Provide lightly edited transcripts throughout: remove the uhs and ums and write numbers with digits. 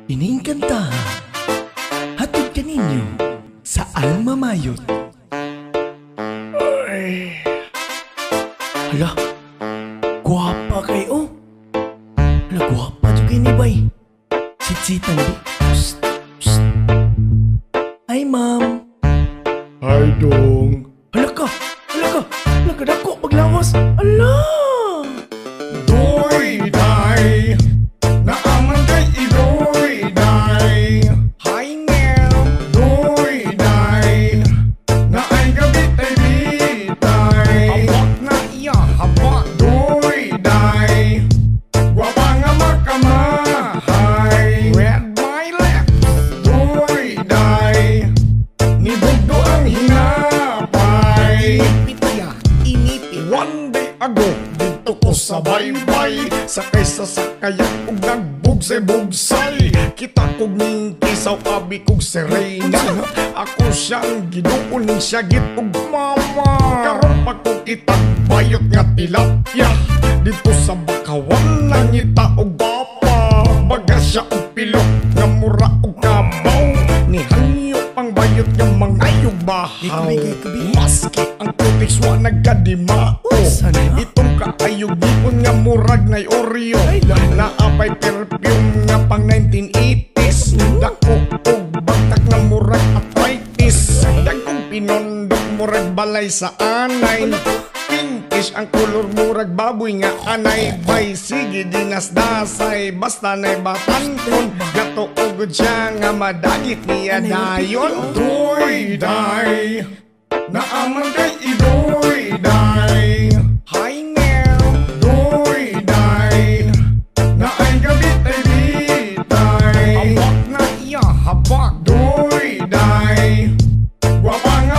Ining kanta hatod kaninyo sa Alma Mayot. Ay. Hala, guwapa kayo. Hala, guwapa juga ni bay. Sitsitan di. Psst, psst. Ay, ma'am. Ay, dong. Hala ka dako paglawas. Hala. Doy, day. Naaman kay idoy, day. Hi, Nel. Doy, day. Naay gabi tay bitay. Habak na iya, habak. Doy, day. Gwapa nga makamahay. Red my left. Doy, day. Ni Bugdo ang hinapay. One day ago, dito ko sa baybay. Sakay sa sakayan ug nagbugsay-bugsay. Kita kog ning kisaw, abi kog sirena. Ako siyang giduon ning siya gitog mama. Karon pa ko kitag bayot nga tilapia. Dito sa Bakawan nangita og bapa. Baga siya og pilok nga mura og kabaw. Ni hangyo pang bayot nga mangayog bahaw. Maski ang tubig wa nagkadimao. Itong kaayog gipon nga murag nay Oreo. Naapay perfume nga pang 1980s. Dako og bagtak nga murag arthritis. Dagkong pinondok murag balay sa anay. Pinkish ang kulor murag baboy nga anay. Bay sige dinasdasay basta nay batanton. Gato ugod siya nga madagit niya dayon. Doy day, naaman kay idoy day. Hi Nel. Doy day, naay gabi tay bitay. Habak na iya, habak. Doy day, gwapa nga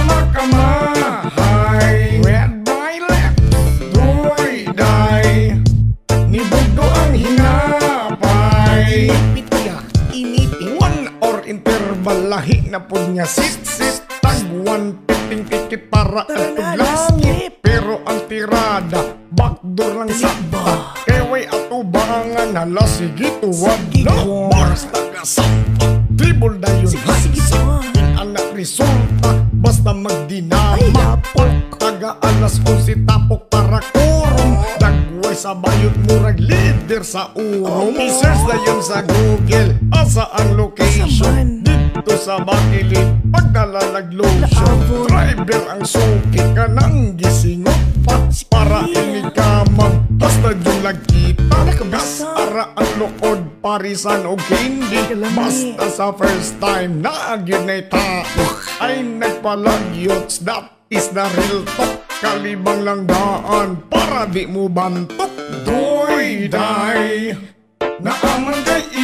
makamahay. Red my left. Doy day, ni Bugdo ang hinapay. One or interval lahi na po niya sit-sit. Tagwan piting-pikit para atog langit. Pero ang tirada backdoor lang sakta. Keway atubangan hala sige tuwag na. Bars taga-sakta dribble dayon hansa. Anak resulta basta magdinama. Taga-alas 11 tapok para kurong. Dagway sa bayot murag leader sa urong. I-search na yun sa Google asa ang location. Dito sa Bakilid pagdala nag-lotion. Driver ang suki ka nang gisingot pa. Para inikamang basta yung lagkita. Gas ara ang lukod parisan o candy. Basta sa first time na agad na tao ay nagpalagyots. That is the real talk. Kalibang lang daan para di mo bantok. Doy day, naaman kay